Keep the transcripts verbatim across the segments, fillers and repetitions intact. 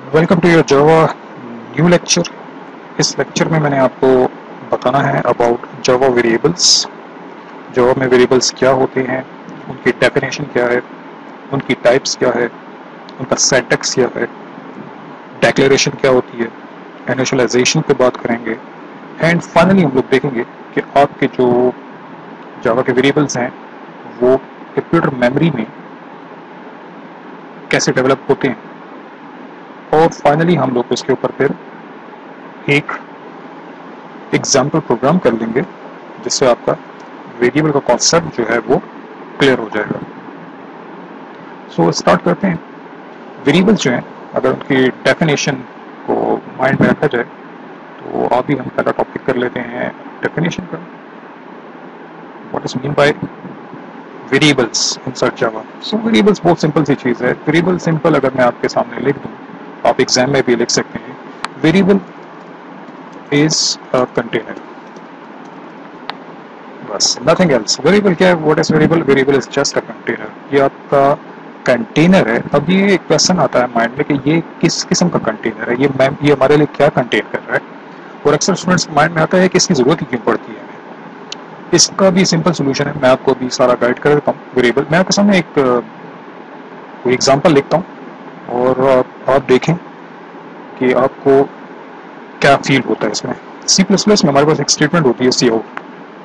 Welcome to your Java new lecture. इस lecture में मैंने आपको बताना है अबाउट जावा वेरिएबल्स। जावा में वेरिएबल्स क्या होते हैं, उनकी डेफिनेशन क्या है, उनकी टाइप्स क्या है, उनका सिंटैक्स क्या है, डिक्लेरेशन क्या होती है, इनिशियलाइजेशन पे बात करेंगे एंड फाइनली हम लोग देखेंगे कि आपके जो जावा के वेरिएबल्स हैं वो कंप्यूटर मेमोरी में कैसे डेवलप होते हैं और फाइनली हम लोग उसके ऊपर फिर एक एग्जाम्पल प्रोग्राम कर लेंगे जिससे आपका वेरिएबल का कॉन्सेप्ट जो है वो क्लियर हो जाएगा। सो so, स्टार्ट करते हैं। वेरिएबल्स जो हैं अगर उनकी डेफिनेशन को माइंड में रखा जाए तो अभी हम पहला टॉपिक कर लेते हैं डेफिनेशन का। What is mean by variables inside Java. So variables बहुत सिंपल सी चीज़ है। वेरिएबल सिंपल अगर मैं आपके सामने लिख दूँ, आप एग्जाम में भी लिख सकते हैं। वेरिएबल इज अ कंटेनर, बस नथिंग एल्स। वेरिएबल क्या है? What is variable? Variable is just a container. ये आपका कंटेनर है। अब ये एक क्वेश्चन आता है माइंड में कि ये किस किस्म का कंटेनर है, ये मैम ये हमारे लिए क्या कंटेन कर रहा है, और अक्सर स्टूडेंट्स के माइंड में आता है कि इसकी जरूरत ही क्यों पड़ती है। इसका भी सिंपल सोल्यूशन है, मैं आपको भी सारा गाइड कर देता हूँ। वेरिएबल मैं आपके सामने एक कोई एग्जांपल लिखता हूँ और आप, आप देखें कि आपको क्या फील होता है इसमें। सी प्लस प्लस में हमारे पास एक स्टेटमेंट होती है सी आउट।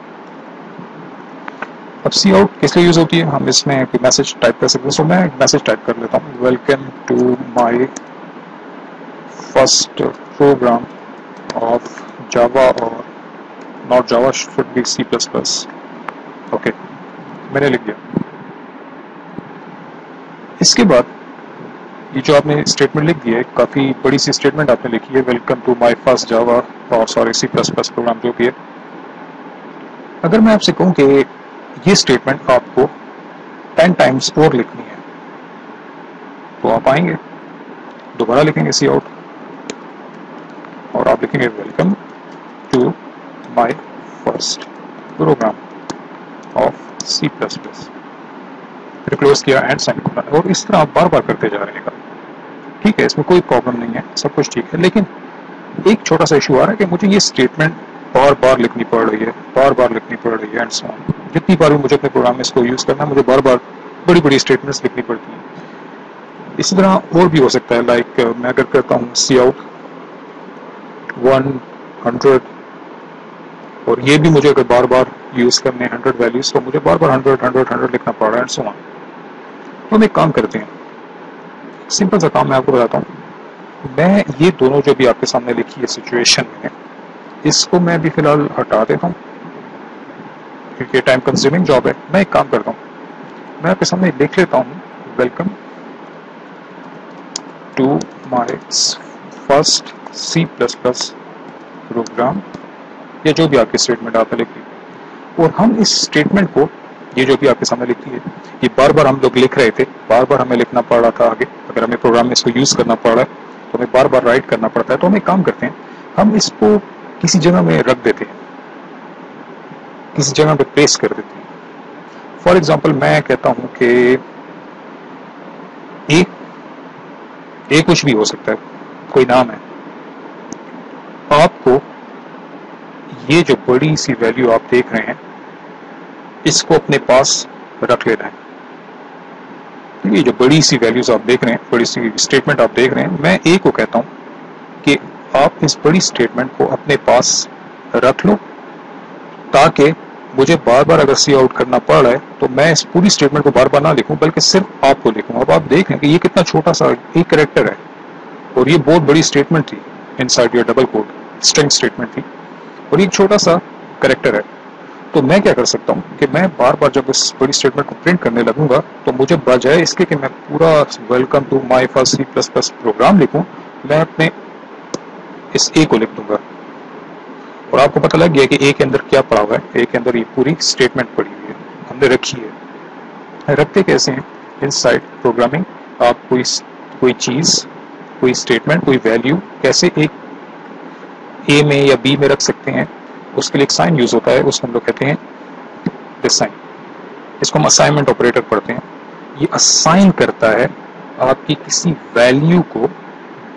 अब सी आउट किस लिए यूज होती है? हम इसमें कोई मैसेज टाइप कर सकते हैं। सो मैं एक मैसेज टाइप कर लेता हूँ, welcome to my first program of Java, और not Java, should be C plus plus. Okay, मैंने लिख दिया। इसके बाद ये जो आपने स्टेटमेंट लिख दी है, काफ़ी बड़ी सी स्टेटमेंट आपने लिखी है, welcome to my first Java और sorry C plus plus program जो भी है। अगर मैं आपसे कहूँ कि ये स्टेटमेंट आपको टेन टाइम्स और लिखनी है तो आप आएंगे, दोबारा लिखेंगे सी आउट और आप लिखेंगे welcome to my first program of C plus plus, फिर क्लोज किया एंड साइन करना, और इस तरह आप बार बार करते जा रहे हैं। ठीक है, इसमें कोई प्रॉब्लम नहीं है, सब कुछ ठीक है। लेकिन एक छोटा सा इशू आ रहा है कि मुझे ये स्टेटमेंट बार बार लिखनी पड़ रही है, बार बार लिखनी पड़ रही है एंड सो ऑन। जितनी बार भी मुझे अपने प्रोग्राम में इसको यूज करना है, मुझे बार बार बड़ी बड़ी स्टेटमेंट्स लिखनी पड़ती हैं। इसी तरह और भी हो सकता है, लाइक मैं अगर करता हूँ सी आउट वन हंड्रेड, और ये भी मुझे अगर बार बार यूज करने हंड्रेड वैल्यूज, तो मुझे बार बार हंड्रेड हंड्रेड हंड्रेड लिखना पड़ रहा है एंड सो ऑन। तो हम एक काम करते हैं, सिंपल सा काम मैं आपको बताता हूँ। मैं ये दोनों जो भी आपके सामने लिखी है सिचुएशन में, इसको मैं भी फिलहाल हटा देता हूँ क्योंकि टाइम कंज्यूमिंग जॉब है। मैं एक काम करता हूँ, मैं आपके सामने लिख लेता हूँ welcome to my first C plus plus program, या जो भी आपकी स्टेटमेंट आपने लिखी। और हम इस स्टेटमेंट को, ये जो भी आपके सामने लिखी है, ये बार बार हम लोग लिख रहे थे, बार बार हमें लिखना पड़ रहा था आगे। अगर हमें प्रोग्राम में इसको यूज करना पड़ रहा है तो हमें बार बार राइट करना पड़ता है। तो हम एक काम करते हैं, हम इसको किसी जगह में रख देते हैं, किसी जगह पे प्लेस कर देते हैं। फॉर एग्जाम्पल मैं कहता हूं कि ए ए कुछ भी हो सकता है, कोई नाम है। आपको ये जो बड़ी सी वैल्यू आप देख रहे हैं, इसको अपने पास रख लेना है। ये जो बड़ी सी वैल्यूज आप देख रहे हैं, बड़ी सी स्टेटमेंट आप देख रहे हैं, मैं ए को कहता हूं कि आप इस बड़ी स्टेटमेंट को अपने पास रख लो, ताकि मुझे बार बार अगर सी आउट करना पड़ रहा है तो मैं इस पूरी स्टेटमेंट को बार बार ना लिखूं, बल्कि सिर्फ आपको लिखूं। अब आप देख लें कि ये कितना छोटा सा एक कैरेक्टर है, और ये बहुत बड़ी स्टेटमेंट थी inside your double quote, string statement थी, और ये छोटा सा कैरेक्टर है। तो मैं क्या कर सकता हूँ कि मैं बार बार जब इस बड़ी स्टेटमेंट को प्रिंट करने लगूंगा, तो मुझे बजाय इसके कि मैं पूरा welcome to my first C plus plus program लिखूं, मैं अपने इस ए को लिख दूंगा। और आपको पता लग गया कि ए के अंदर क्या पड़ा हुआ है। ए के अंदर ये पूरी स्टेटमेंट पड़ी हुई है, हमने रखी है। रखते कैसे हैं? इनसाइड प्रोग्रामिंग आप कोई कोई चीज, कोई स्टेटमेंट, कोई वैल्यू कैसे एक ए में या बी में रख सकते हैं, उसके लिए एक साइन यूज होता है, उसको हम लोग कहते हैं दिस साइन। इसको हम असाइनमेंट ऑपरेटर पढ़ते हैं। ये असाइन करता है आपकी किसी वैल्यू को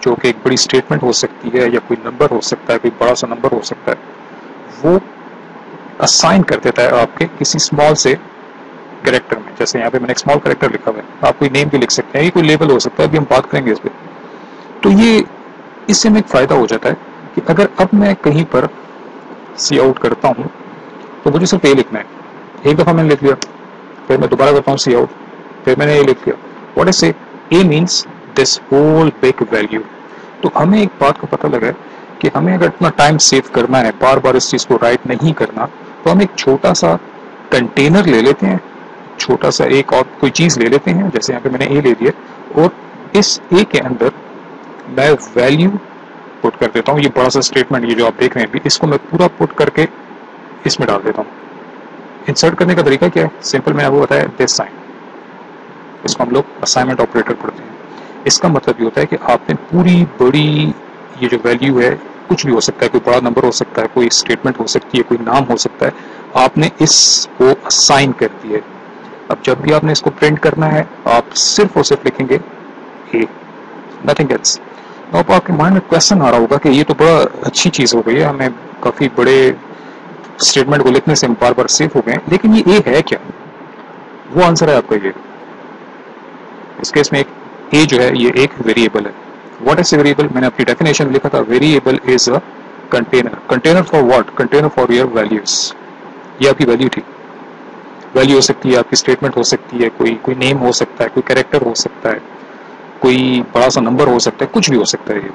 जो कि एक बड़ी स्टेटमेंट हो सकती है या कोई नंबर हो सकता है, कोई बड़ा सा नंबर हो सकता है, वो असाइन कर देता है आपके किसी स्मॉल से कैरेक्टर में। जैसे यहाँ पे मैंने एक स्मॉल कैरेक्टर लिखा हुआ है, आप कोई नेम भी लिख सकते हैं, ये कोई लेबल हो सकता है, अभी हम बात करेंगे इस पर। तो ये इससे में एक फ़ायदा हो जाता है कि अगर अब मैं कहीं पर सी आउट करता हूँ तो मुझे सिर्फ ए लिखना है। एक दफ़ा मैंने लिख लिया, फिर मैं दोबारा करता हूँ सी आउट, फिर मैंने ए लिख लिया। What is A A means this whole big value. तो हमें एक बात को पता लगा है कि हमें अगर इतना टाइम सेव करना है, बार बार इस चीज़ को राइट नहीं करना, तो हम एक छोटा सा कंटेनर ले लेते हैं, छोटा सा एक और कोई चीज़ ले लेते हैं, जैसे यहाँ पे मैंने ए ले लिया, और इस ए के अंदर मैं वैल्यू पुट कर देता हूँ। ये बड़ा सा स्टेटमेंट, ये जो आप देख रहे हैं अभी, इसको मैं पूरा पुट करके इसमें डाल देता हूँ। इंसर्ट करने का तरीका क्या है? सिंपल, मैंने आपको बताया, दिस साइन। इसको हम लोग असाइनमेंट ऑपरेटर पढ़ते हैं। इसका मतलब ये होता है कि आपने पूरी बड़ी ये जो वैल्यू है, कुछ भी हो सकता है, कोई बड़ा नंबर हो सकता है, कोई स्टेटमेंट हो सकती है, कोई नाम हो सकता है, आपने इसको असाइन कर दिया है। अब जब भी आपने इसको प्रिंट करना है, आप सिर्फ और सिर्फ लिखेंगे ए, नथिंग एल्स। अब आपके माइंड में क्वेश्चन आ रहा होगा कि ये तो बड़ा अच्छी चीज़ हो गई है, हमें काफ़ी बड़े स्टेटमेंट को लिखने से हम बार बार सेव हो गए, लेकिन ये ए है क्या? वो आंसर है आपका ये। इस केस में एक ए जो है ये एक वेरिएबल है। What is a variable? मैंने अपनी डेफिनेशन लिखा था, variable is a container. Container for what? Container for your values. ये आपकी वैल्यू थी। वैल्यू हो सकती है, आपकी स्टेटमेंट हो सकती है, कोई कोई नेम हो सकता है, कोई कैरेक्टर हो सकता है, कोई बड़ा सा नंबर हो सकता है, कुछ भी हो सकता है ये।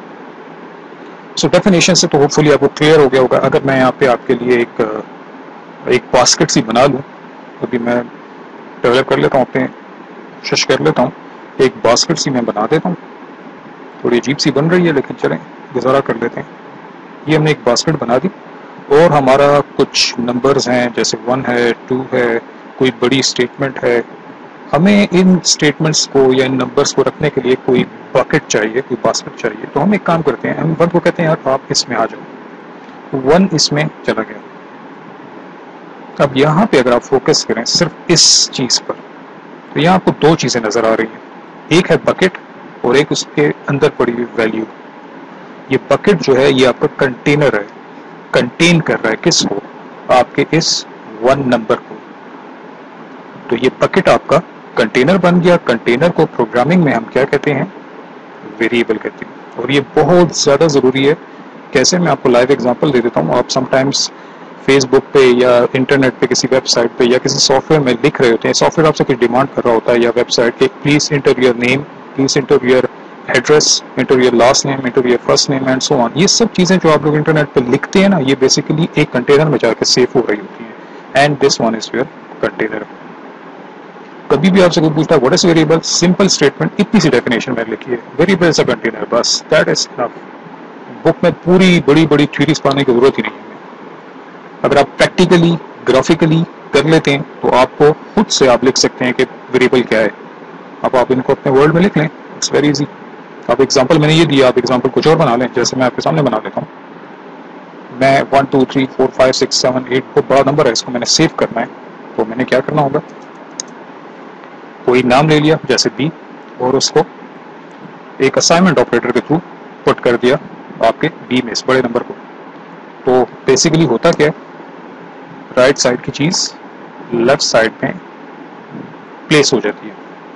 सो डेफिनेशन से तो होपफुली आपको क्लियर हो गया होगा। अगर मैं यहाँ पे आपके लिए एक एक बास्केट सी बना लूँ, अभी मैं डेवलप कर लेता हूँ, अपने शश कर लेता हूँ, एक बास्केट सी मैं बना देता हूँ। थोड़ी अजीब सी बन रही है, लेकिन चलें गुजारा कर लेते हैं। ये हमने एक बास्केट बना दी और हमारा कुछ नंबर्स हैं, जैसे वन है, टू है, कोई बड़ी स्टेटमेंट है। हमें इन स्टेटमेंट्स को या इन नंबर्स को रखने के लिए कोई बकेट चाहिए, कोई बास्केट चाहिए। तो हम एक काम करते हैं, हम वन को कहते हैं यार आप इसमें आ जाओ, वन इसमें चला गया। अब यहाँ पे अगर आप फोकस करें सिर्फ इस चीज़ पर, तो यहाँ आपको दो चीज़ें नज़र आ रही हैं, एक है बकेट और एक उसके अंदर पड़ी हुई वैल्यू। ये बकेट जो है ये आपका कंटेनर है, कंटेन कर रहा है किसको? आपके इस वन नंबर को। तो ये बकेट आपका कंटेनर बन गया। कंटेनर को प्रोग्रामिंग में हम क्या कहते हैं? वेरिएबल कहते हैं। और ये बहुत ज़्यादा ज़रूरी है। कैसे? मैं आपको लाइव एग्जांपल दे देता हूँ। आप समटाइम्स फेसबुक पे या इंटरनेट पे किसी वेबसाइट पे या किसी सॉफ्टवेयर में लिख रहे होते हैं, सॉफ्टवेयर आपसे कुछ डिमांड कर रहा होता है, या वेबसाइट के please enter your name, please enter your address, enter your last name, enter your first name and so on. ये सब चीज़ें जो आप लोग इंटरनेट पे लिखते हैं ना, ये बेसिकली एक कंटेनर में जाकर सेव हो रही होती हैं। And this one is your container. कभी भी आपसे कोई पूछता है what is variable, simple statement, इतनी सी डेफिनेशन में लिखी है, वेरिएबल इज अ कंटेनर, बस दैट इज इनफ। बुक में पूरी बड़ी बड़ी थ्योरीज पढ़ने की जरूरत ही नहीं है। अगर आप प्रैक्टिकली ग्राफिकली कर लेते हैं तो आपको खुद से आप लिख सकते हैं कि वेरिएबल क्या है। अब आप इनको अपने वर्ड में लिख लें, इट्स वेरी इजी। आप एग्जांपल मैंने ये दिया, आप एग्जांपल कुछ और बना लें। जैसे मैं आपके सामने बना लेता हूँ, मैं one two three four five six seven eight, बहुत बड़ा नंबर है, इसको मैंने सेव करना है। तो मैंने क्या करना होगा, कोई नाम ले लिया जैसे बी, और उसको एक असाइनमेंट ऑपरेटर के थ्रू पुट कर दिया आपके बी में, इस बड़े नंबर को। तो बेसिकली होता क्या है, राइट साइड की चीज़ लेफ्ट साइड में प्लेस हो जाती है।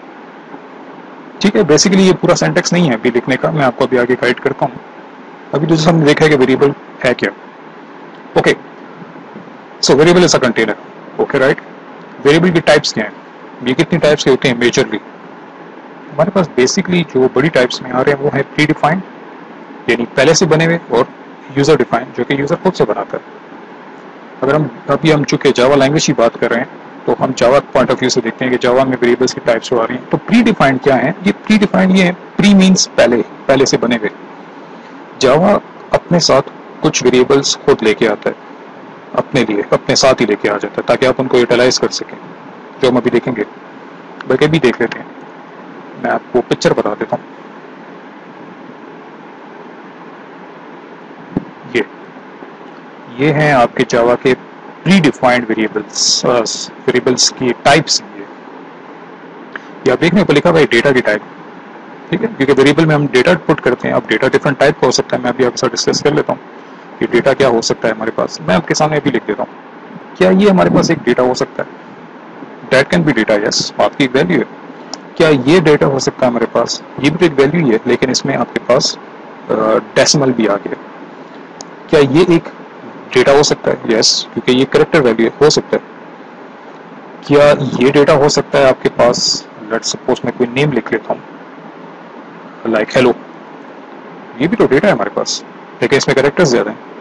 ठीक है, बेसिकली ये पूरा सेंटेक्स नहीं है अभी लिखने का, मैं आपको अभी आगे गाइड करता हूँ। अभी तो हमने देखा है कि वेरिएबल है क्या। Okay, so variable is a container. Okay right, variable की टाइप्स क्या हैं? ये कितनी टाइप्स के होते हैं मेजरली? हमारे पास बेसिकली जो बड़ी टाइप्स में आ रहे हैं वो है प्री डिफाइंड, यानी पहले से बने हुए, और यूज़र डिफाइंड, जो कि यूज़र खुद से बनाता है। अगर हम अभी हम चूंकि जावा लैंग्वेज की बात कर रहे हैं, तो हम जावा पॉइंट ऑफ व्यू से देखते हैं कि जावा में वेरिएबल्स की टाइप्स आ रही हैं। तो प्री डिफाइंड क्या है? ये प्री डिफाइंड ये है, प्री मीन्स पहले, पहले से बने हुए। जावा अपने साथ कुछ वेरिएबल्स खुद लेके आता है, अपने लिए अपने साथ ही लेके आ जाता है, ताकि आप उनको यूटिलाइज कर सकें, जो हम अभी देखेंगे। बल्कि भी देख लेते हैं, मैं आपको पिक्चर बता देता हूँ। ये ये हैं आपके जावा के प्री डिफाइंड वेरिएबल्स, वेरिएबल्स की टाइप्स। ये ये आप देखने को लिखा हुआ है डेटा की टाइप। ठीक है, क्योंकि वेरिएबल में हम डेटा पुट करते हैं। अब डेटा डिफरेंट टाइप का हो सकता है, मैं अभी आपके साथ डिस्कस कर लेता हूँ कि डेटा क्या हो सकता है हमारे पास। मैं आपके सामने अभी लिख देता हूँ। क्या ये हमारे पास एक डेटा हो सकता है? That can be data, yes, आपकी एक वैल्यू है। क्या ये डेटा हो सकता है हमारे पास? ये भी तो एक वैल्यू ही है, लेकिन इसमें आपके पास डेसिमल भी आ गया। क्या ये एक डेटा हो सकता है? यस, क्योंकि ये करेक्टर वैल्यू हो सकता है। क्या ये डेटा हो सकता है आपके पास? लेट्स सपोज मैं कोई नेम लिख लेता हूँ, लाइक हेलो। ये भी तो डेटा है हमारे पास, लेकिन इसमें करेक्टर्स ज्यादा हैं।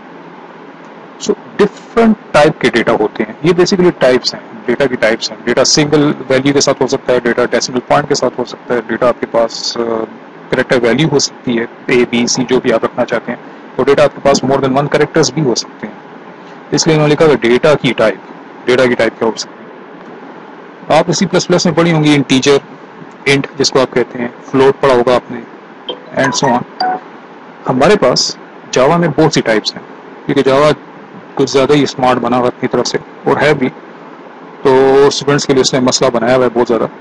सो डिफरेंट टाइप के डेटा होते हैं। ये बेसिकली टाइप्स हैं, डेटा की टाइप्स हैं। डेटा सिंगल वैल्यू के साथ हो सकता है, डेटा डेसिमल पॉइंट के साथ हो सकता है, डेटा आपके पास करेक्टर वैल्यू हो सकती है, ए बी सी जो भी आप रखना चाहते हैं, और डेटा आपके पास मोर देन वन करेक्टर्स भी हो सकते हैं। इसलिए उन्होंने लिखा डेटा की टाइप। डेटा की टाइप क्या हो सकती है? आप इसी प्लस प्लस में पढ़ी होंगी इंटीजर, इंट जिसको आप कहते हैं, फ्लोट पढ़ा होगा आपने, एंड सो ऑन। हमारे पास जावा में बहुत सी टाइप्स हैं, क्योंकि जावा कुछ ज़्यादा ही स्मार्ट बना हुआ अपनी तरफ से, और है भी, तो स्टूडेंट्स के लिए उसने मसला बनाया हुआ है बहुत ज़्यादा।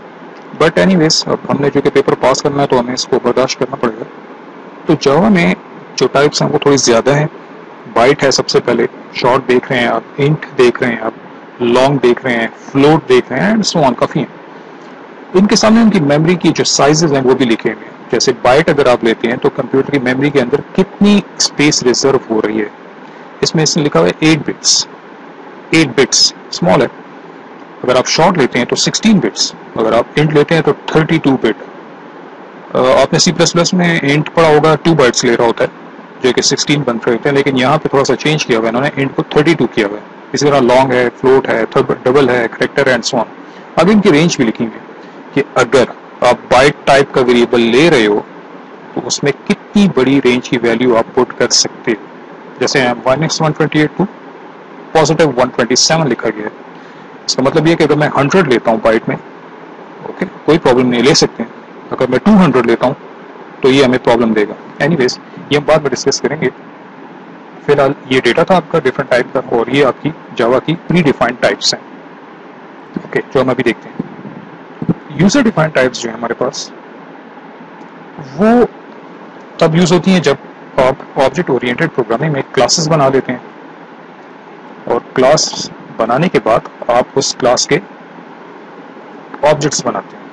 बट एनीवेज, अब हमने जो कि पेपर पास करना है तो हमें इसको बर्दाश्त करना पड़ेगा। तो जावा में जो टाइप्स हैं वो थोड़ी ज़्यादा हैं। बाइट है सबसे पहले, शॉर्ट देख रहे हैं आप, इंट देख रहे हैं आप, लॉन्ग देख रहे हैं, फ्लोट देख रहे हैं, एंड सो ऑन, काफ़ी हैं। इनके सामने उनकी मेमोरी की जो साइजेस हैं वो भी लिखे हुए हैं। जैसे बाइट अगर आप लेते हैं तो कंप्यूटर की मेमोरी के अंदर कितनी स्पेस रिजर्व हो रही है, इसमें इसने लिखा हुआ है eight bits. Eight bits small है। अगर आप शॉर्ट लेते हैं तो सिक्सटीन बिट्स, अगर आप इंट लेते हैं तो थर्टी टू बिट। आपने सी प्लस प्लस में इंट पढ़ा होगा, टू बाइट्स ले रहा होता है, जो कि सिक्सटीन बन रहे होते हैं, लेकिन यहाँ पे थोड़ा सा चेंज किया हुआ है इन्होंने, इंट को थर्टी टू किया हुआ है। इसी तरह लॉन्ग है, फ्लोट है, डबल है, करेक्टर एंड सो ऑन। अब इनकी रेंज भी लिखी है कि अगर आप बाइट टाइप का वेरिएबल ले रहे हो तो उसमें कितनी बड़ी रेंज की वैल्यू आप पुट कर सकते हो। जैसे minus one twenty eight to positive one twenty seven लिखा गया है। इसका मतलब ये कि अगर मैं हंड्रेड लेता हूँ बाइट में, ओके, कोई प्रॉब्लम नहीं, ले सकते हैं। अगर मैं टू हंड्रेड लेता हूँ तो ये हमें प्रॉब्लम देगा। एनीवेज, ये हम बाद में डिस्कस करेंगे। फिलहाल ये डेटा था आपका डिफरेंट टाइप का, और ये आपकी जावा की प्री डिफाइंड टाइप्स हैं, ओके, जो हम अभी देखते हैं। यूजर डिफाइंड टाइप्स जो है हमारे पास, वो तब यूज होती हैं जब आप ऑब्जेक्ट ओरिएंटेड प्रोग्रामिंग में क्लासेस बना देते हैं, और क्लास बनाने के बाद आप उस क्लास के ऑब्जेक्ट्स बनाते हैं।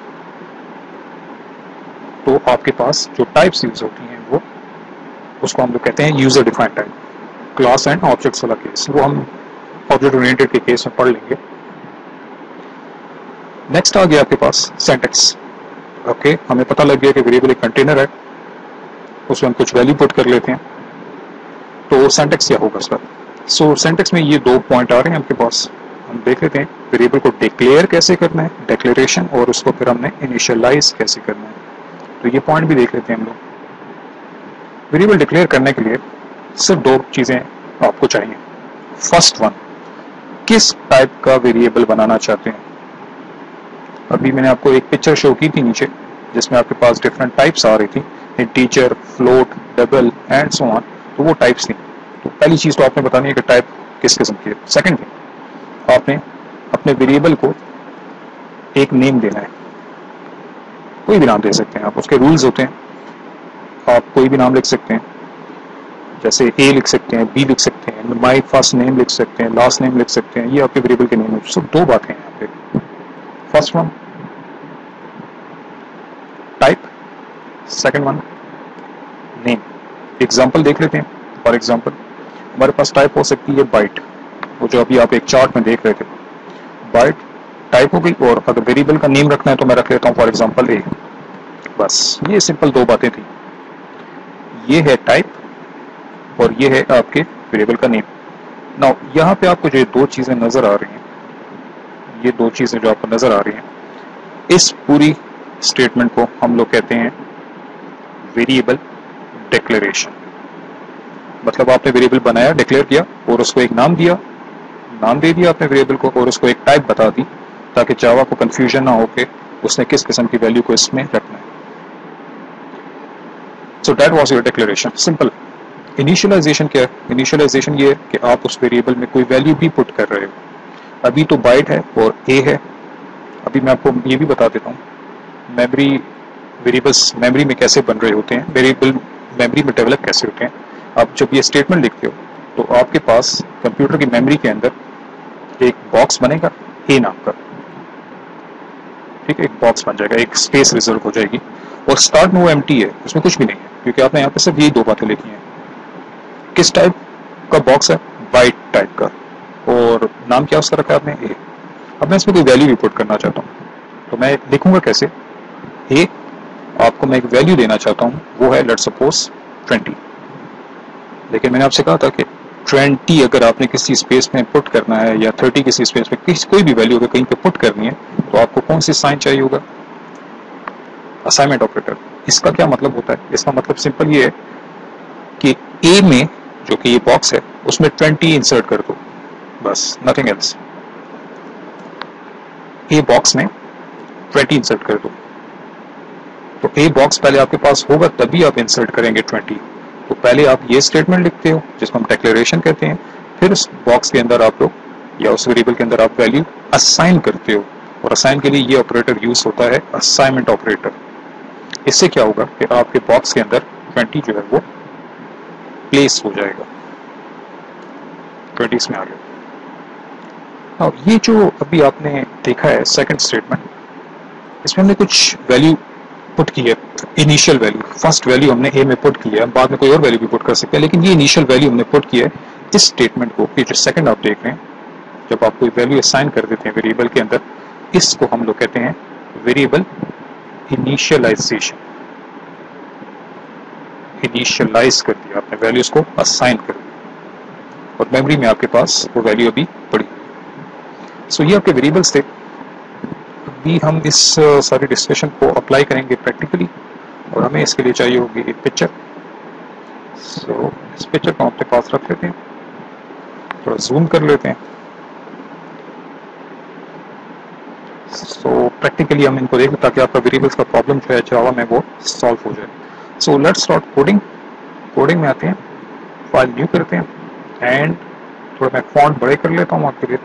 तो आपके पास जो टाइप्स यूज होती हैं वो, उसको हम लोग कहते हैं user defined type. Class and objects वाला केस वो हम ऑब्जेक्ट ओरिएंटेड के केस में पढ़ लेंगे। नेक्स्ट आ गया आपके पास सिंटैक्स। ओके, हमें पता लग गया कि वेरिएबल एक कंटेनर है, उसमें हम कुछ वैल्यू पुट कर लेते हैं। तो सिंटैक्स क्या होगा उसका? सो सिंटैक्स में ये दो पॉइंट आ रहे हैं आपके पास, हम देख लेते हैं। वेरिएबल को डिक्लेयर कैसे करना है, डिक्लेरेशन, और उसको फिर हमने इनिशियलाइज कैसे करना है। तो ये पॉइंट भी देख लेते हैं हम लोग। वेरिएबल डिक्लेयर करने के लिए सिर्फ दो चीजें आपको चाहिए। फर्स्ट वन, किस टाइप का वेरिएबल बनाना चाहते हैं। अभी मैंने आपको एक पिक्चर शो की थी नीचे, जिसमें आपके पास डिफरेंट टाइप्स आ रही थी, integer, float, double and so on. तो वो टाइप्स थी। तो पहली चीज तो आपने बतानी है कि टाइप किस किस्म की है। सेकंड थिंग, आपने अपने वेरिएबल को एक नेम देना है। कोई भी नाम दे सकते हैं आप, उसके रूल्स होते हैं। आप कोई भी नाम लिख सकते हैं, जैसे ए लिख सकते हैं, बी लिख सकते हैं, माई फर्स्ट नेम लिख सकते हैं, लास्ट नेम लिख सकते हैं। ये आपके वेरिएबल के नेम है। सिर्फ दो बातें हैं यहाँ पे। First one type, second one name. Example देख लेते हैं। फॉर एग्जाम्पल, हमारे पास टाइप हो सकती है बाइट, वो जो अभी आप एक चार्ट में देख रहे थे, बाइट टाइप हो गई। और अगर वेरिएबल का नेम रखना है तो मैं रख लेता हूँ फॉर एग्जाम्पल ए। बस ये सिंपल दो बातें थी। ये है टाइप और ये है आपके वेरिएबल का नेम। नाउ यहाँ पे आपको जो दो चीजें नजर आ रही हैं, ये दो चीजें जो आपको नजर आ रही हैं, इस पूरी स्टेटमेंट को हम लोग कहते हैं वेरिएबल डिक्लेरेशन। मतलब आपने वेरिएबल बनाया, डिक्लेयर किया, और उसको एक नाम दिया, नाम दे दिया आपने वेरिएबल को, और उसको एक टाइप बता दी, ताकि जावा को कंफ्यूजन ना हो कि उसने किस किस्म की वैल्यू को इसमें रखना है। So that was your declaration, simple. Initialization क्या है? इनिशियलाइजेशन ये है कि आप उस वेरिएबल में कोई वैल्यू भी पुट कर रहे हो। अभी तो बाइट है और ए है। अभी मैं आपको ये भी बता देता हूँ, मेमोरी वेरिएबल्स मेमोरी में कैसे बन रहे होते हैं, वेरिएबल मेमोरी में डेवलप कैसे होते हैं। आप जब ये स्टेटमेंट लिखते हो तो आपके पास कंप्यूटर की मेमोरी के अंदर एक बॉक्स बनेगा ए नाम का, ठीक है, एक बॉक्स बन जाएगा, एक स्पेस रिजर्व हो जाएगी, और स्टार्ट में वो एम्प्टी है, उसमें कुछ भी नहीं है, क्योंकि आपने यहाँ पे सिर्फ यही दो बातें लिखी हैं। किस टाइप का बॉक्स है? बाइट टाइप का, और नाम क्या उसका रखा है आपने? ए। अब मैं इसमें कोई वैल्यू रिपोर्ट करना चाहता हूँ, तो मैं लिखूंगा कैसे? ए, आपको मैं एक वैल्यू देना चाहता हूँ, वो है लेट्स सपोज ट्वेंटी। लेकिन मैंने आपसे कहा था कि ट्वेंटी अगर आपने किसी स्पेस में पुट करना है, या थर्टी किसी स्पेस में, किसी कोई भी वैल्यू अगर कहीं पे पुट करनी है, तो आपको कौन सी साइन चाहिए होगा? Assignment operator. इसका क्या मतलब होता है? इसका मतलब सिंपल ये है कि ए में जो कि ये बॉक्स है उसमें ट्वेंटी इंसर्ट कर दो, बस, नथिंग एल्स। ए बॉक्स में ट्वेंटी इंसर्ट कर दो, तो ए बॉक्स पहले आपके पास होगा तभी आप इंसर्ट करेंगे ट्वेंटी। तो पहले आप ये स्टेटमेंट लिखते हो जिसको हम डिक्लेरेशन कहते हैं, फिर उस बॉक्स के अंदर आप लोग या उस वेरिएबल के अंदर आप वैल्यू असाइन करते हो, और असाइन के लिए ये ऑपरेटर यूज होता है, असाइनमेंट ऑपरेटर। इससे क्या होगा कि आपके बॉक्स के अंदर ट्वेंटी जो है वो प्लेस हो जाएगा, ट्वेंटी इसमें आ गया। अब ये जो अभी आपने देखा है सेकंड स्टेटमेंट, इसमें हमने कुछ वैल्यू पुट की है, इनिशियल वैल्यू, फर्स्ट वैल्यू हमने ए में पुट की है, बाद में कोई और वैल्यू भी पुट कर सकते हैं, लेकिन ये इनिशियल वैल्यू हमने पुट की है। इस स्टेटमेंट को, ये जो सेकंड आप देख रहे हैं, जब आप कोई वैल्यू असाइन कर देते हैं वेरिएबल के अंदर, इसको हम लोग कहते हैं वेरिएबल इनिशियलाइजेशन। इनिशियलाइज कर दिया आपने, वैल्यूज को असाइन कर दिया, और मेमोरी में आपके पास वो वैल्यू अभी पड़ी। सो so, ये आपके वेरिएबल्स थे। अभी हम इस सारी डिस्कशन को अप्लाई करेंगे प्रैक्टिकली, और हमें इसके लिए चाहिए होगी एक पिक्चर। सो so, इस पिक्चर को अपने पास रख लेते हैं, थोड़ा जूम कर लेते हैं। सो so, प्रैक्टिकली हम इनको देखें ताकि आपका वेरिएबल्स का प्रॉब्लम जो है जावा में वो सॉल्व हो जाए। So let's start coding. Coding में आते हैं, फाइल न्यू करते हैं, एंड थोड़ा मैं फॉन्ट बड़े कर लेता हूँ आपके लिए,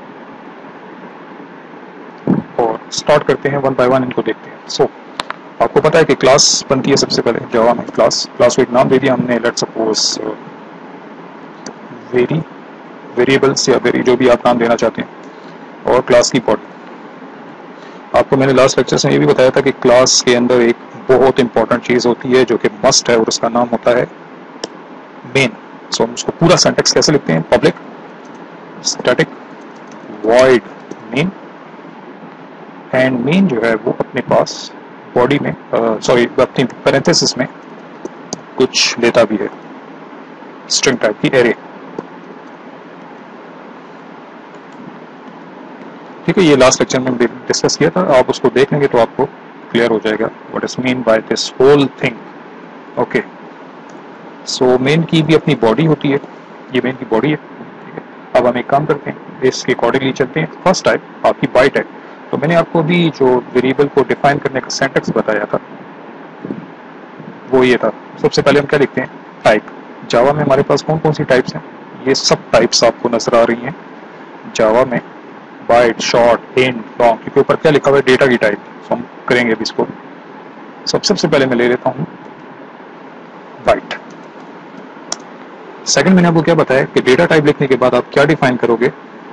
और स्टार्ट करते हैं वन बाय वन, इनको देखते हैं। सो so, आपको पता है कि क्लास बनती है सबसे पहले जावा में। क्लास क्लास को एक नाम दे दिया हमने, लेट्स सपोज वेरी, वेरिएबल्स या वेरी, जो भी आप नाम देना चाहते हैं, और क्लास की बॉडी। आपको मैंने लास्ट लेक्चर में ये भी बताया था कि क्लास के अंदर एक बहुत इंपॉर्टेंट चीज होती है जो कि मस्ट है, और उसका नाम होता है मेन। सो हम उसको पूरा सिंटैक्स कैसे लिखते हैं? Public static void main, and main जो है वो अपने पास बॉडी में, सॉरी अपनी पैरेंथेसिस में कुछ लेता भी है, स्ट्रिंग टाइप की एरे। ठीक है, ये लास्ट लेक्चर में डिस्कस किया था, आप उसको देख लेंगे तो आपको क्लियर हो जाएगा what is mean by this whole thing. Okay, so main की भी अपनी बॉडी होती है, ये मेन की बॉडी है। ठीक है, अब हम एक काम करते हैं, इसके अकॉर्डिंगली चलते हैं। फर्स्ट टाइप आपकी बाइट है, तो मैंने आपको अभी जो वेरिएबल को डिफाइन करने का सिंटैक्स बताया था वो ये था। सबसे पहले हम क्या लिखते हैं? टाइप। जावा में हमारे पास कौन कौन सी टाइप्स हैं? ये सब टाइप्स आपको नजर आ रही हैं जावा में, बाइट, शॉर्ट, इंट, लॉन्ग, क्योंकि ऊपर क्या लिखा हुआ है? डेटा की टाइप। तो हम करेंगे अभी इसको। सब सबसे पहले मैं ले लेता हूँ बाइट। सेकंड मैंने आपको क्या बताया कि डेटा टाइप लिखने के बाद आप क्या डिफाइन करोगे?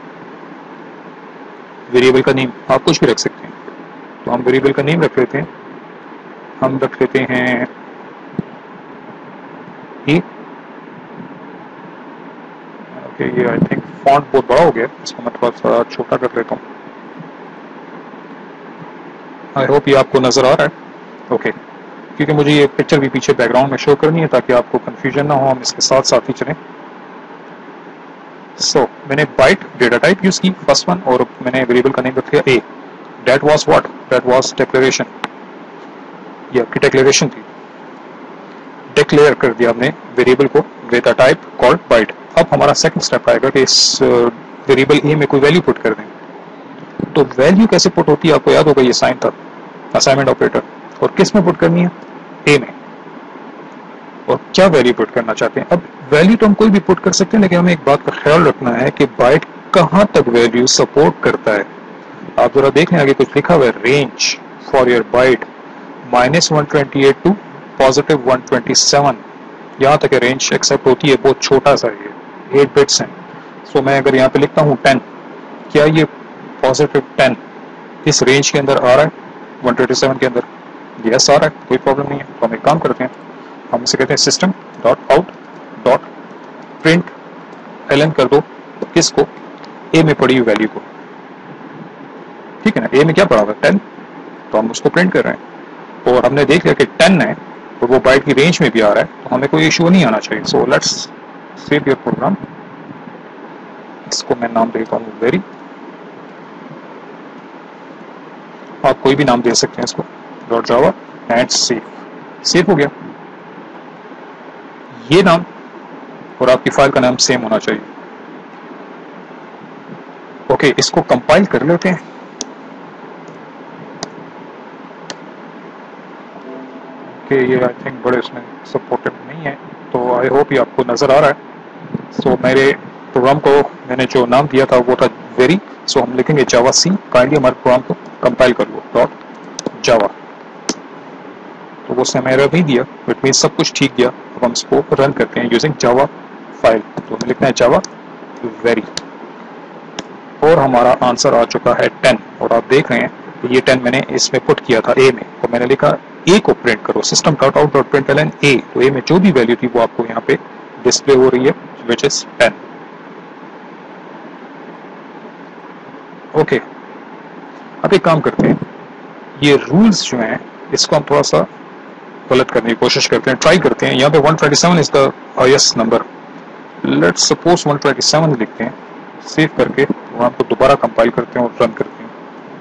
वेरिएबल का नेम। आप कुछ भी रख सकते हैं, तो हम वेरिएबल का नेम रख लेते हैं, हम रख लेते हैं ई। ओके, ये आई थिंक फॉन्ट बहुत बड़ा हो गया, इसको मैं थोड़ा सा छोटा कर लेता हूँ। आई होप ये आपको नजर आ रहा है। ओके, क्योंकि मुझे ये पिक्चर भी पीछे बैकग्राउंड में शो करनी है ताकि आपको कंफ्यूजन ना हो, हम इसके साथ साथ ही चलें। सो so, मैंने बाइट डेटा टाइप यूज की फर्स्ट वन, और मैंने वेरिएबल का नेम रख लिया A. That was what? That was declaration. ये आपकी डिक्लेरेशन थी, डिक्लेयर कर दिया हमने वेरिएबल को with a type called byte. अब हमारा सेकंड स्टेप आएगा कि इस वेरिएबल ए में कोई वैल्यू पुट कर दें। तो वैल्यू कैसे पुट होती है आपको याद होगा, ये साइन था, असाइनमेंट ऑपरेटर। और किस में पुट करनी है? ए में। और क्या वैल्यू पुट करना चाहते हैं? अब वैल्यू तो हम कोई भी पुट कर सकते हैं, लेकिन हमें एक बात का ख्याल रखना है कि बाइट कहां तक वैल्यू सपोर्ट करता है। आप जरा देख लें, आगे कुछ लिखा हुआ है, range for your byte minus one twenty eight to positive one twenty seven, यहाँ तक रेंज एक्सेप्ट होती है, बहुत छोटा सा ये एट बिट्स हैं। सो मैं अगर यहाँ पे लिखता हूँ टेन, क्या ये पॉजिटिव टेन इस रेंज के अंदर आ रहा है वन ट्वेंटी सेवन के अंदर? यस आ रहा है, कोई प्रॉब्लम नहीं है। तो हम एक काम करते हैं, हम इसे कहते हैं system dot out dot println कर दो किसको, ए में पड़ी हुई वैल्यू को, ठीक है ना। ए में क्या पड़ा हुआ है टेन, तो हम उसको प्रिंट कर रहे हैं और हमने देख लिया कि टेन है और वो बाइट की रेंज में भी आ रहा है, तो हमें कोई इशू नहीं आना चाहिए। So let's save your program, इसको मैं नाम देता हूँ वेरी, आप कोई भी नाम दे सकते हैं इसको, dot Java and save. Save हो गया ये नाम और आपकी फाइल का नाम सेम होना चाहिए। ओके, इसको कंपाइल कर लेते हैं। ओके, ये आई थिंक बड़े उसमें सपोर्टेड नहीं है, तो आई होप ये आपको नजर आ रहा है। सो so, मेरे प्रोग्राम को मैंने जो नाम दिया था वो था वेरी, सो हम लिखेंगे जावा सी, काइंडली हमारे प्रोग्राम को कंपाइल कर लो डॉट जावा। तो वो उसने हमें एरर नहीं दिया, इट मीन सब कुछ ठीक गया। अब हम इसको रन करते हैं यूजिंग जावा फाइल, तो हमें लिखना है जावा वेरी और हमारा आंसर आ चुका है टेन। और आप देख रहे हैं कि ये टेन मैंने इसमें पुट किया था ए में, और मैंने लिखा ए को प्रिंट करो system dot out dot println A, तो ए में जो भी वैल्यू थी वो आपको यहाँ पे डिस्प्ले हो रही है विच इज टेन। ओके, अब एक काम करते हैं, ये रूल्स जो हैं इसको हम थोड़ा सा गलत करने की कोशिश करते हैं, ट्राई करते हैं। यहाँ पे one twenty seven is the highest number, let's suppose one twenty seven लिखते हैं, सेव करके प्रोग्राम को दोबारा कंपाइल करते हैं और रन करते हैं।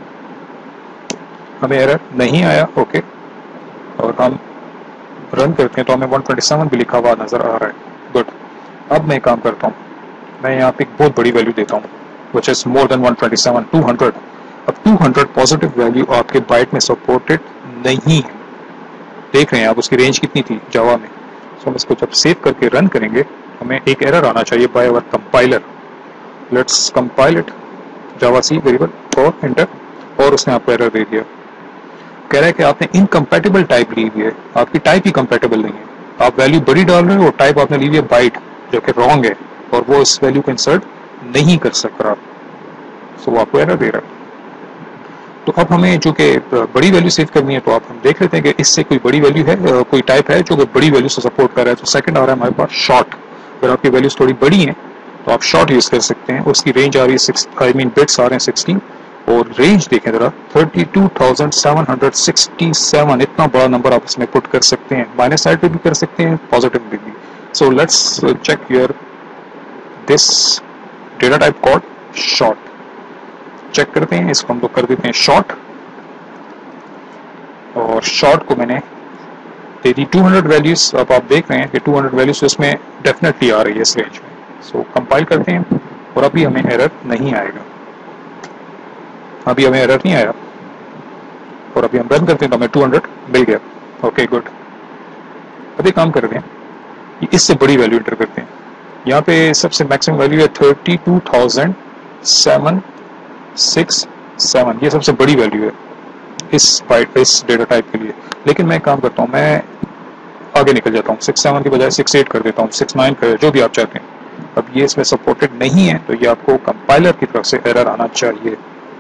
हमें एरर नहीं आया, ओके, और हम रन करते हैं तो हमें वन ट्वेंटी सेवन भी लिखा हुआ नजर आ रहा है, गुड। अब मैं काम करता हूँ, मैं यहाँ पे एक बहुत बड़ी वैल्यू देता हूँ which is more than one twenty seven, two hundred. अब टू हंड्रेड पॉजिटिव वैल्यू आपके बाइट में सपोर्टेड नहीं है, देख रहे हैं आप उसकी रेंज कितनी थी जावा में। सो हम इसको जब सेव करके रन करेंगे हमें एक एरर आना चाहिए by our compiler. Let's compile it Java C variable और एंटर, और उसने आपको एरर दे दिया, कह रहा है कि आपने इनकम्पैटिबल टाइप ली हुई है, आपकी टाइप ही कंपैटिबल नहीं है, आप वैल्यू बड़ी डाल रहे हो और टाइप आपने ली हुई है बाइट जो कि रॉन्ग है, और वो इस वैल्यू को इंसर्ट नहीं कर सक रहा, सो वो आपको एरर दे रहा है। तो अब हमें जो कि बड़ी वैल्यू सेव करनी है, तो आप हम देख लेते हैं कि इससे कोई बड़ी वैल्यू है, कोई टाइप है जो कि बड़ी वैल्यू से सपोर्ट कर रहा है। तो सेकंड आ रहा है हमारे पास शॉर्ट, अगर आपकी वैल्यूज थोड़ी बड़ी हैं तो आप शॉर्ट यूज कर सकते हैं, उसकी रेंज आ रही है सिक्स आई मीन बिट्स आ रहे हैं सिक्सटीन, और रेंज देखें जरा thirty two thousand seven hundred sixty seven, इतना बड़ा नंबर आप इसमें पुट कर सकते हैं, माइनस साइड पे भी कर सकते हैं, पॉजिटिव पे भी। So let's check here this data type called short, check करते हैं, इसको हम लोग कर देते हैं शॉर्ट, और शॉर्ट को मैंने दे दी टू हंड्रेड वैल्यूज। अब आप देख रहे हैं कि टू हंड्रेड वैल्यूज इसमें डेफिनेटली आ रही है इस रेंज में। सो so, कंपाइल करते हैं और अभी हमें एरर नहीं आएगा, अभी हमें एरर नहीं आया, और अभी हम रन करते हैं तो हमें टू हंड्रेड मिल गया, ओके गुड। अभी काम कर रहे हैं, इससे बड़ी वैल्यू एंटर करते हैं, यहाँ पे सबसे मैक्सिमम वैल्यू है thirty two thousand seven six seven, ये सबसे बड़ी वैल्यू है इस बाइट इस डेटा टाइप के लिए। लेकिन मैं काम करता हूँ, मैं आगे निकल जाता हूँ, सिक्स सेवन की बजाय सिक्स एट कर देता हूँ, सिक्स नाइन कर, जो भी आप चाहते हैं। अब ये इसमें सपोर्टेड नहीं है, तो ये आपको कंपाइलर की तरफ से एरर आना चाहिए,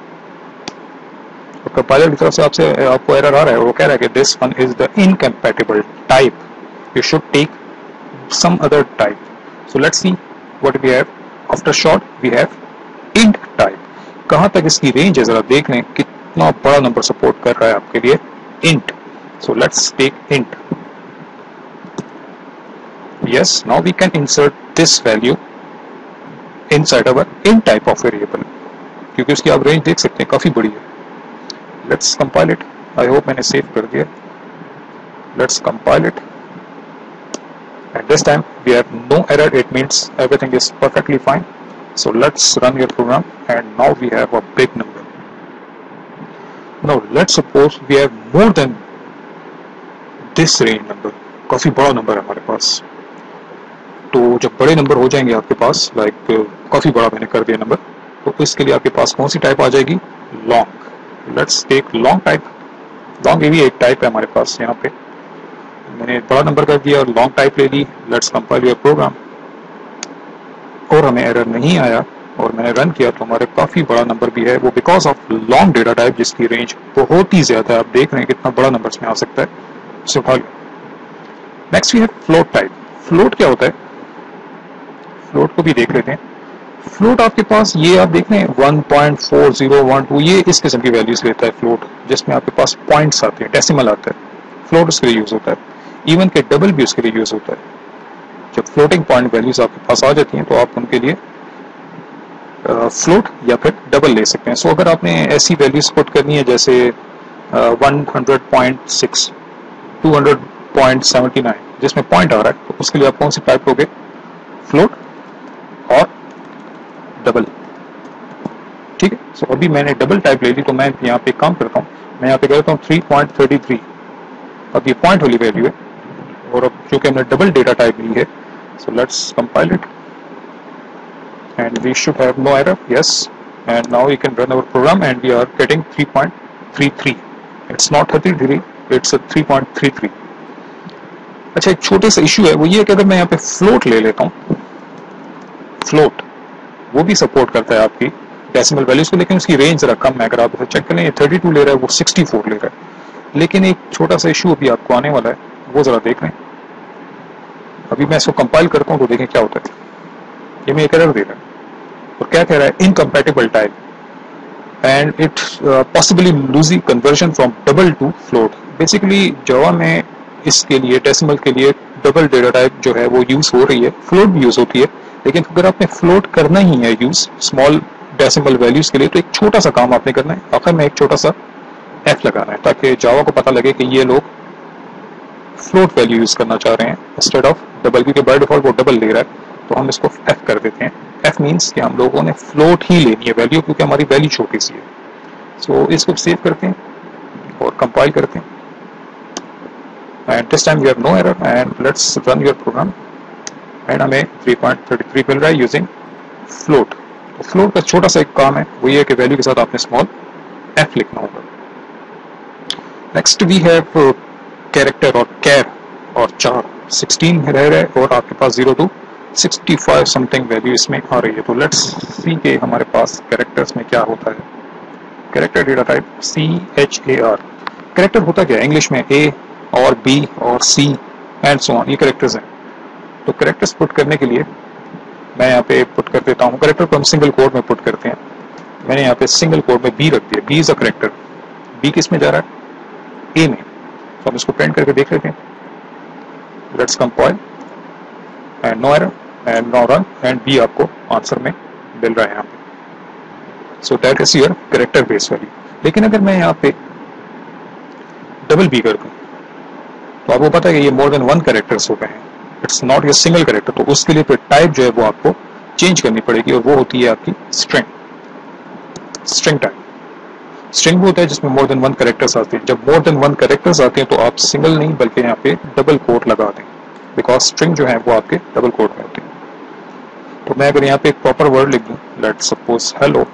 तो कंपाइलर की तरफ से आपसे आपको एरर आ रहा है, वो कह रहा है कि this one is the incompatible type, you should take some other type. So let's see what we have after short, we have int type. कहां तक इसकी रेंज है जरा देख लें, कितना बड़ा नंबर सपोर्ट कर रहा है आपके लिए, int. So let's take int, yes, now we can insert this value inside our int type of variable, क्योंकि उसकी आप रेंज देख सकते हैं काफी बड़ी है। Let's compile it, I hope मैंने सेव कर दिया। Let's compile it, and this time we have no error, it means everything is perfectly fine. So let's run your program, and now we have a big number. Now let's suppose we have more than this range number, काफी बड़ा number है हमारे पास। तो जब बड़े number हो जाएंगे आपके पास, लाइक काफी बड़ा मैंने कर दिया नंबर, तो इसके लिए आपके पास कौन सी टाइप आ जाएगी, long. Let's take long type, long ये भी एक टाइप है हमारे पास। यहाँ पे मैंने बड़ा नंबर कर दिया और लॉन्ग टाइप ले ली। लेट्स कंपाइल योर प्रोग्राम, और हमें एरर नहीं आया और मैंने रन किया तो हमारे काफ़ी बड़ा नंबर भी है। वो because of long data type जिसकी रेंज बहुत ही ज़्यादा है। आप देख रहे हैं कितना बड़ा नंबर इसमें आ सकता है, उसे उठा लिया। नेक्स्ट वी है फ्लोट टाइप। फ्लोट क्या होता है, फ्लोट को भी देख लेते हैं। फ्लोट आपके पास ये आप देख रहे हैं one point four zero one two, ये इस किस्म की वैल्यूज लेता है फ्लोट, जिसमें आपके पास पॉइंट्स आते हैं, डेसिमल आता है। फ्लोट उसके लिए यूज होता है। इवन के डबल भी उसके लिए यूज होता है। जब फ्लोटिंग पॉइंट वैल्यूज आपके पास आ जाती हैं तो आप उनके लिए फ्लोट या फिर डबल ले सकते हैं। सो so, अगर आपने ऐसी वैल्यूज पुट करनी है जैसे one hundred point six, two hundred point seventy nine जिसमें पॉइंट आ रहा है, तो उसके लिए आप कौन सी टाइप लोगे, फ्लोट और डबल। ठीक है, सो so, अभी मैंने डबल टाइप ले ली तो मैं यहाँ पे काम करता हूँ। मैं यहाँ पे करता हूँ थ्री पॉइंट थर्टी थ्री। अब ये पॉइंट वाली वैल्यू है और अब चूंकि हमने डबल डेटा टाइप ली है, so let's compile it and we should have no error. Yes, and now we can run our program and we are getting three point three three. It's not thirty-three, it's a three point three three. अच्छा, एक छोटे सा issue है, वो ये कि अगर मैं यहाँ पे फ्लोट ले लेता हूँ, फ्लोट वो भी सपोर्ट करता है आपकी डेसिमल वैल्यूज को, लेकिन उसकी रेंज जरा कम है। अगर आप इसे चेक करें, ये थर्टी टू ले रहा है, वो सिक्सटी फोर ले रहा है। लेकिन एक छोटा सा इशू अभी आपको आने वाला है, वो जरा देख लें। अभी मैं इसको कंपाइल करता हूँ तो देखें क्या होता है। ये मैं एक एरर दे रहा है और क्या कह रहा है, incompatible type and it possibly losing conversion from double to float. Basically Java में इसके लिए डेसिमल के लिए डबल डेटा टाइप जो है वो यूज हो रही है, फ्लोट भी यूज होती है। लेकिन अगर आपने फ्लोट करना ही है यूज स्मॉल डेसिमल वैल्यूज के लिए, तो एक छोटा सा काम आपने करना है, आखिर में एक छोटा सा एफ लगाना है ताकि जावा को पता लगे कि ये लोग फ्लोट वैल्यू यूज करना चाह रहे हैं इंस्टेड ऑफ डबल, क्योंकि बाय डिफॉल्ट वो डबल ले रहा है। तो हम इसको एफ कर देते हैं। एफ मीन्स कि हम लोगों ने फ्लोट ही लेनी है वैल्यू, क्योंकि हमारी वैल्यू छोटी सी है। सो so, इसको सेव करते हैं और कंपाइल करते हैं and this time we have no error and let's run your program and हमें थ्री पॉइंट थर्टी थ्री मिल रहा है यूजिंग फ्लोट। तो फ्लोट का छोटा सा एक काम है, वो ये है कि वैल्यू के साथ आपने स्मॉल एफ लिखना होगा। नेक्स्ट वी हैव कैरेक्टर और कैर और चार सिक्सटीन रह रहा है और आपके पास zero two sixty five something value इसमें आ रही है। तो लेट्स सी के हमारे पास कैरेक्टर्स में क्या होता है। Character data type C H A R. Character होता क्या है इंग्लिश में, ए और बी और सी एंड सो ऑन, ये कैरेक्टर्स हैं। तो कैरेक्टर्स पुट करने के लिए मैं यहाँ पे पुट कर देता हूँ, कैरेक्टर को हम सिंगल कोड में पुट करते हैं। मैंने यहाँ पे सिंगल कोड में बी रख दिया। B is a character. B किस में जा रहा है, ए में। तो हम इसको प्रिंट करके देख लेते हैं। Let's compile and no error and no run and B आपको आंसर में मिल रहा है यहाँ पे। So that is your character base value. लेकिन अगर मैं यहाँ पे डबल बी कर दूं तो आपको पता है कि ये मोर देन वन कैरेक्टर्स हो गए हैं, इट्स नॉट ये सिंगल कैरेक्टर। तो उसके लिए फिर टाइप जो है वो आपको चेंज करनी पड़ेगी और वो होती है आपकी स्ट्रिंग। स्ट्रिंग टाइप स्ट्रिंग वो होता है जिसमें मोर देन वन कैरेक्टर्स आते हैं। जब मोर देन वन कैरेक्टर्स आते हैं तो आप सिंगल नहीं बल्कि यहाँ पे डबल कोट लगा दें, बिकॉज स्ट्रिंग जो है वो आपके डबल कोट में होते हैं। तो मैं अगर यहाँ पे एक प्रॉपर वर्ड लिख दूं, लेट्स सपोज हेलो,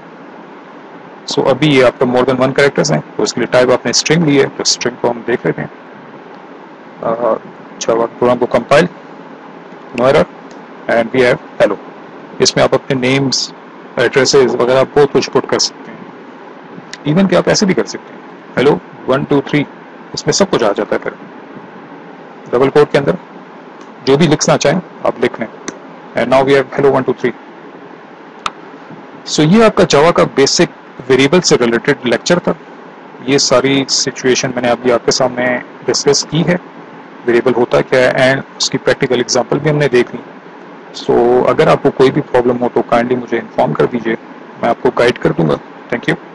सो अभी ये आपका मोर देन वन कैरेक्टर्स हैं, तो इसके लिए टाइप आपने स्ट्रिंग ली है। तो स्ट्रिंग को हम देख लेते हैं। अच्छा, प्रोग्राम को compile, no error and we have hello. इसमें आप अपने नेम्स, एड्रेसेस वगैरह बहुत कुछ पुट कर सकते हैं। इवन कि आप ऐसे भी कर सकते हैं, हेलो वन टू थ्री, इसमें सब कुछ आ जाता है। फिर डबल कोट के अंदर जो भी लिखना चाहें आप लिख लें। And now we have hello one two three. So ये आपका जावा का बेसिक वेरिएबल से रिलेटेड लेक्चर था। ये सारी सिचुएशन मैंने अभी आपके सामने डिस्कस की है, वेरिएबल होता क्या है एंड उसकी प्रैक्टिकल एग्जांपल भी हमने देख ली। सो so, अगर आपको कोई भी प्रॉब्लम हो तो काइंडली मुझे इन्फॉर्म कर दीजिए, मैं आपको गाइड कर दूंगा। Thank you.